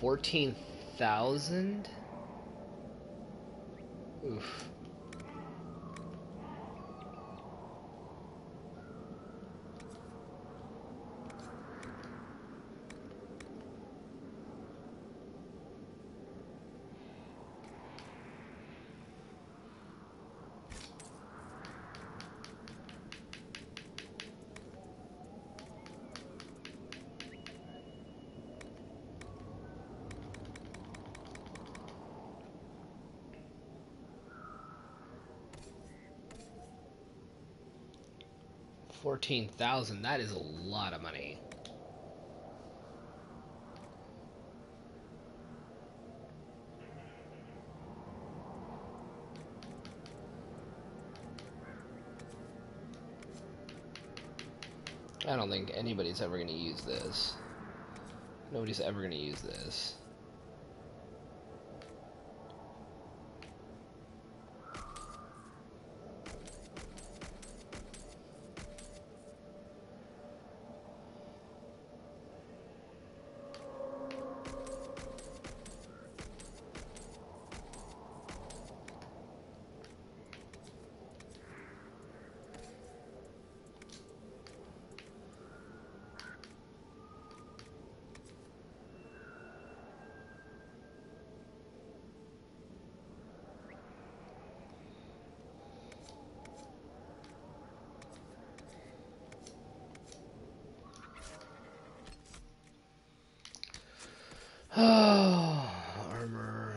14,000? Oof. $14,000, that is a lot of money. I don't think anybody's ever going to use this. Nobody's ever going to use this. Oh, armor.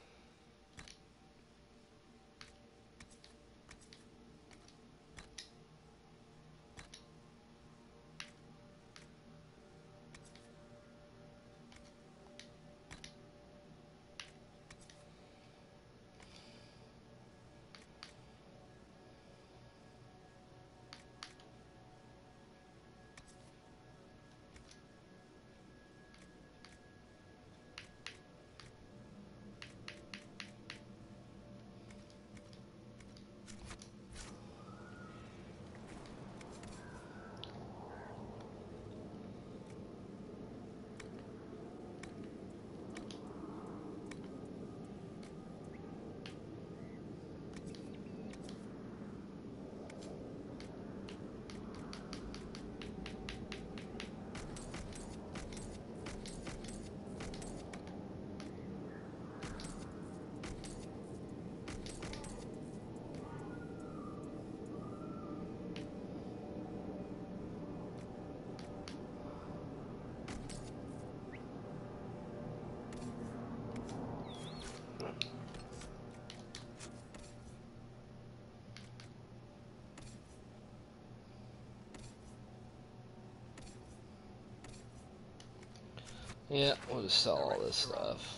Yeah, we'll just sell all this stuff.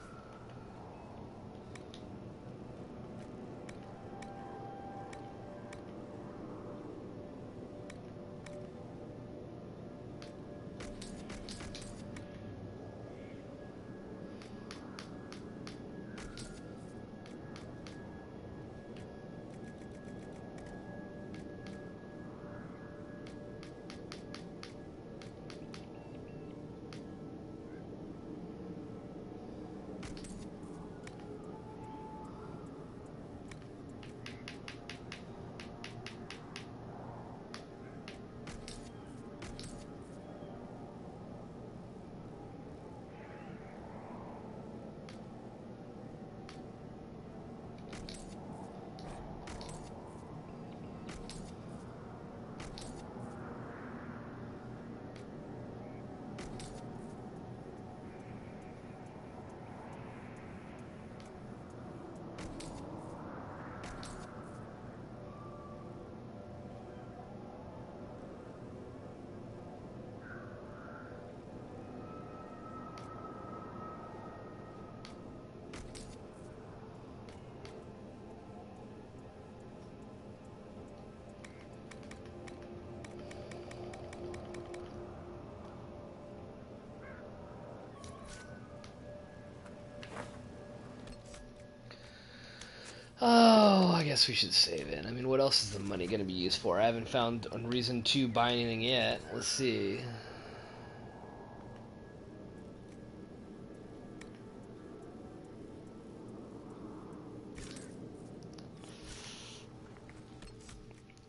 Oh, I guess we should save it. I mean, what else is the money going to be used for? I haven't found a reason to buy anything yet. Let's see.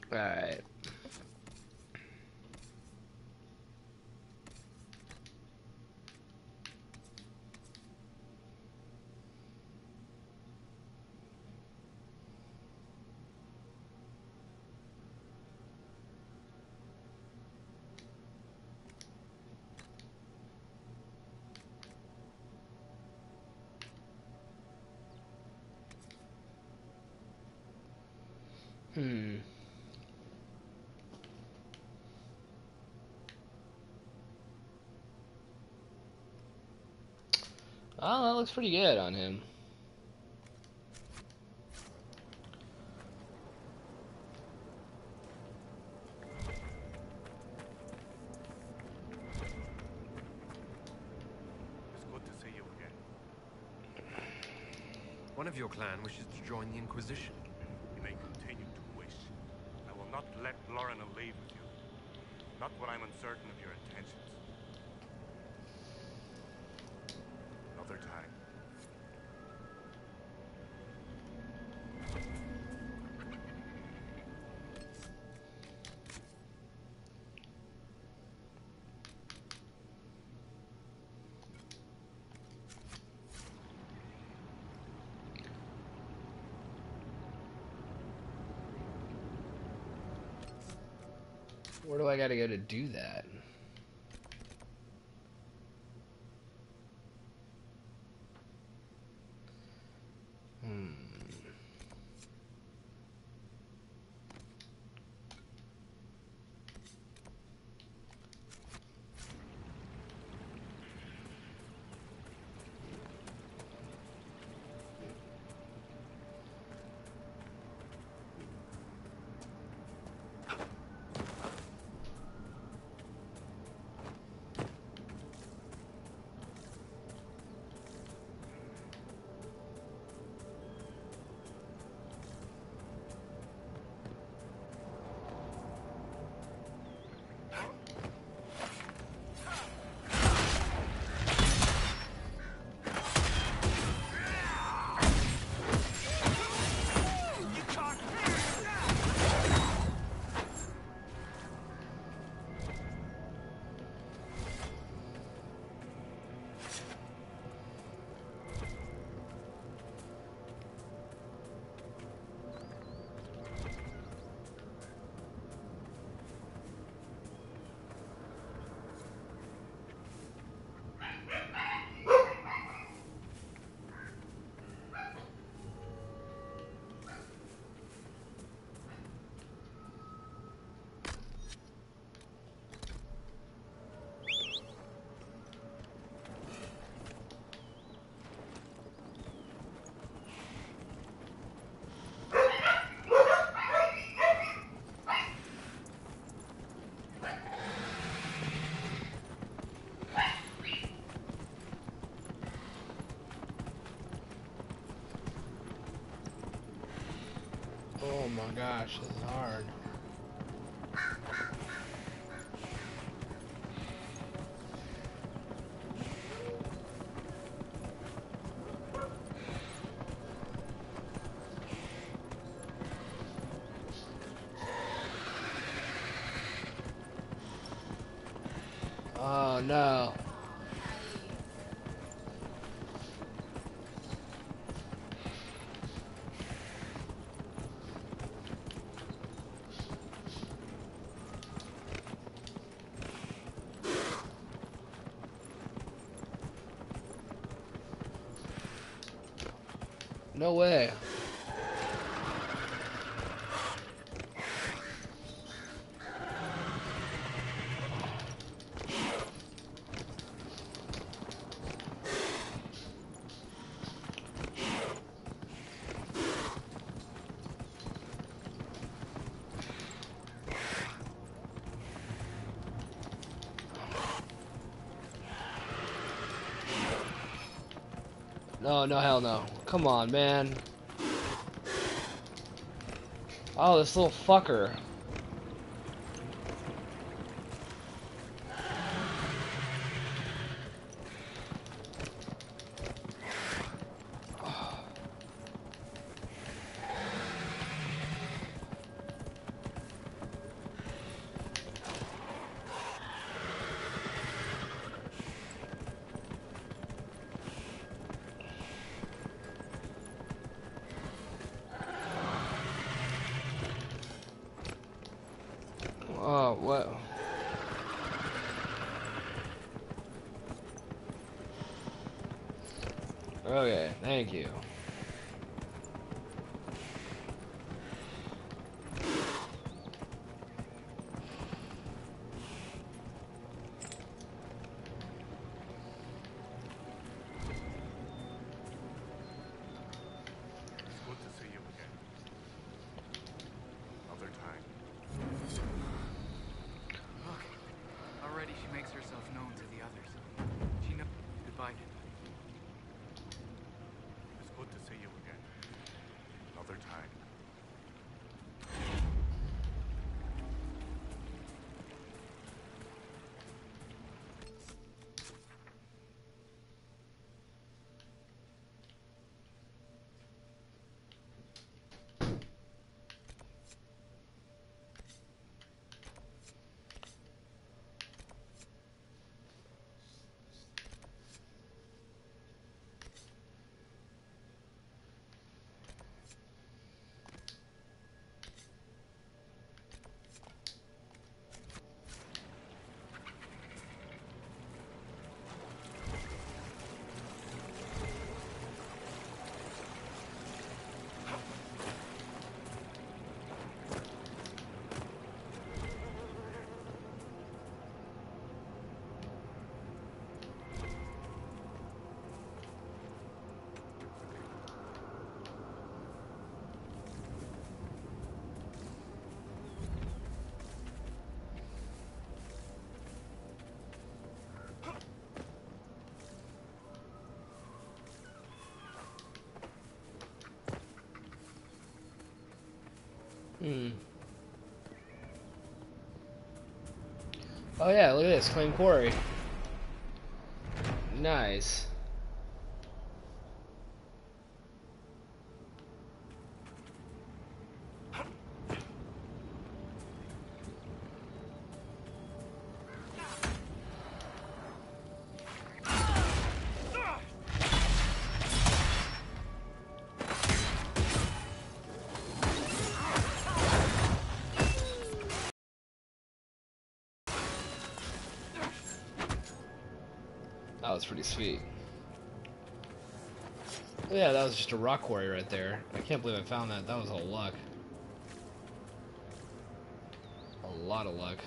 Alright. Oh, that looks pretty good on him. It's good to see you again. One of your clan wishes to join the Inquisition. You may continue to wish. I will not let Lorna leave with you. Not when I'm uncertain of your intentions. Another time. Where do I gotta go to do that? Oh my gosh, this is hard. Oh no. No way. No, no, hell no. Come on, man. Oh, this little fucker. Oh, what? Okay, thank you. It's good to see you again. Another time. Look, already she makes herself known to the others. She knows. Goodbye. It's good to see you again. Another time. Hmm. Oh yeah, look at this, claim quarry. Nice. That was pretty sweet. Yeah, that was just a rock quarry right there. I can't believe I found that. That was all luck. A lot of luck.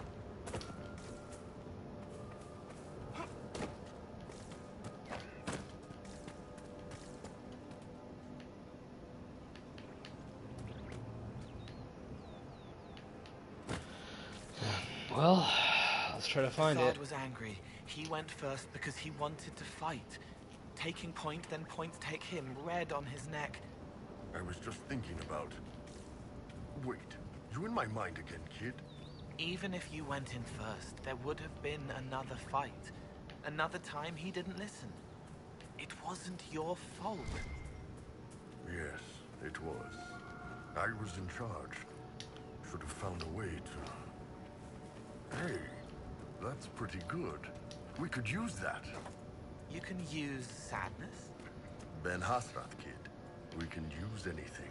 Well, let's try to find it. Zard was angry. He went first because he wanted to fight. Taking point, then points take him, red on his neck. I was just thinking about... Wait, you in my mind again, kid? Even if you went in first, there would have been another fight. Another time he didn't listen. It wasn't your fault. Yes, it was. I was in charge. Should have found a way to... Hey, that's pretty good. We could use that. You can use sadness? Ben Hasrath, kid. We can use anything.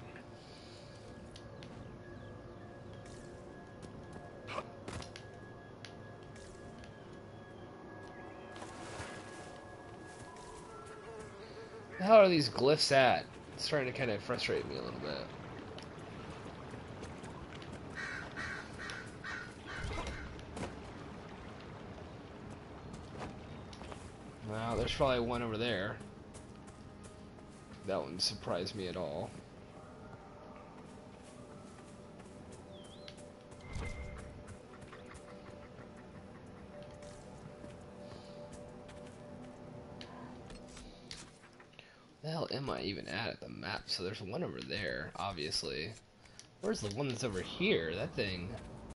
The hell are these glyphs at? It's starting to kind of frustrate me a little bit. Well, there's probably one over there. That wouldn't surprise me at all. The hell am I even at the map? So there's one over there, obviously. Where's the one that's over here? That thing